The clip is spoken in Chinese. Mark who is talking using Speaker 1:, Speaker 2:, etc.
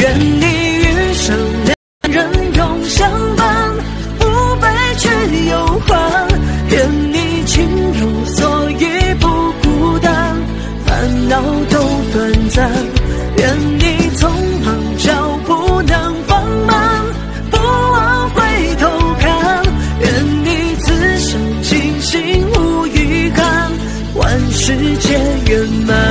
Speaker 1: 愿你余生两人永相伴，不悲却有欢。愿你情有所依不孤单，烦恼都短暂。愿你匆忙脚步能放慢，不忘回头看。愿你此生清醒无遗憾，万事皆圆满。